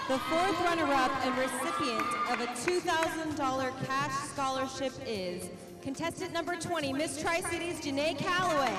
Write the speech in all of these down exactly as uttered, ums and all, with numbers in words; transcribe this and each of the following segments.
The fourth runner-up and recipient of a two thousand dollar cash scholarship is contestant number twenty, Miss Tri-Cities, Janae Calloway.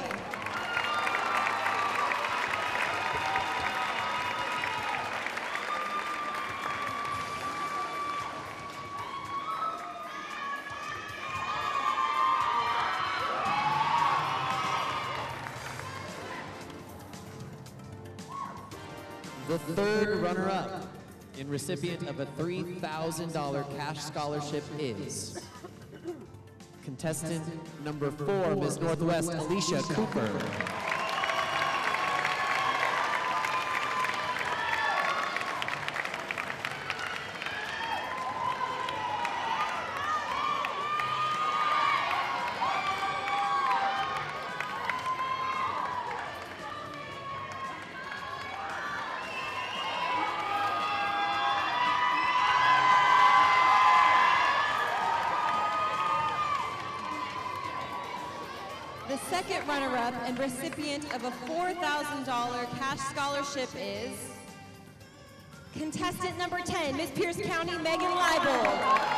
The third runner-up and recipient of a three thousand dollar cash scholarship is contestant number four, Miss Northwest, Alicia Cooper. The second runner-up and recipient of a four thousand dollar cash scholarship is contestant number ten, Miss Pierce County, Megan Leibold.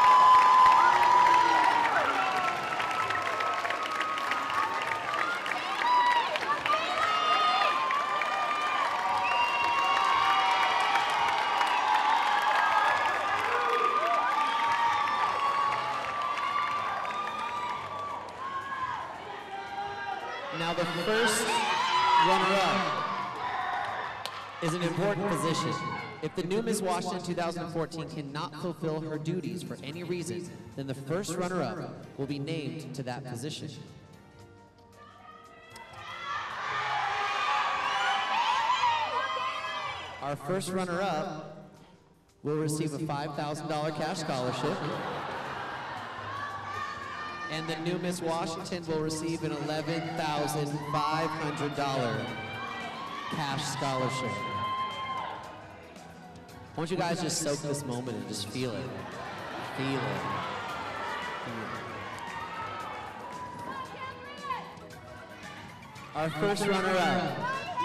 Now the first runner-up is an important position. If the new Miss Washington two thousand fourteen cannot fulfill her duties for any reason, then the first runner-up will be named to that position. Our first runner-up will receive a five thousand dollar cash scholarship. And the new Miss Washington will receive an eleven thousand five hundred dollar cash scholarship. I want you guys just soak this moment and just feel it. Feel it. Feel it. Our first runner-up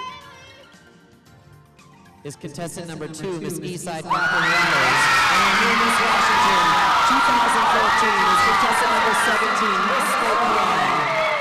is contestant number two, Miss Eastside Catherine Reynolds. And our new Miss Washington two thousand fourteen is contestant number seventeen, Miss Scopian.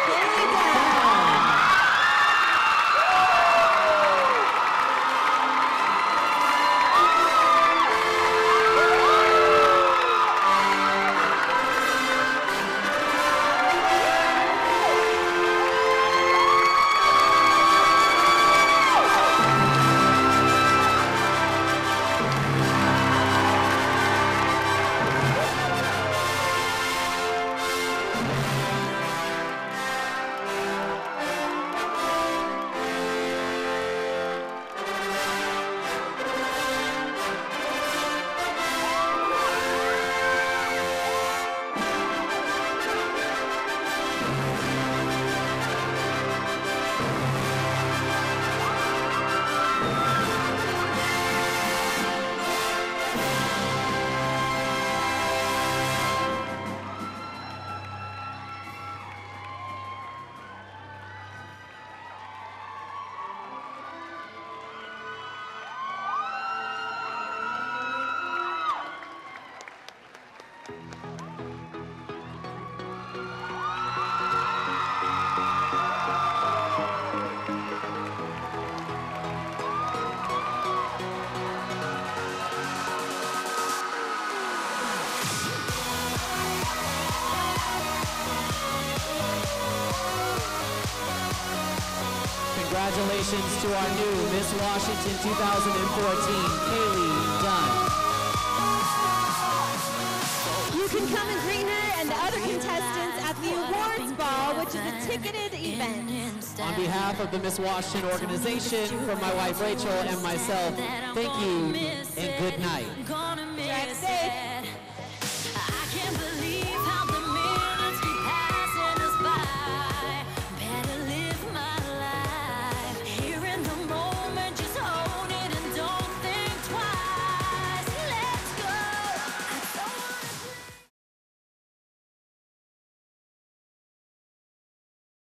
Congratulations to our new Miss Washington two thousand fourteen, Kaylee Dunn. You can come and greet her and the other contestants at the awards ball, which is a ticketed event. On behalf of the Miss Washington organization, from my wife Rachel and myself, thank you and good night. Drive safe.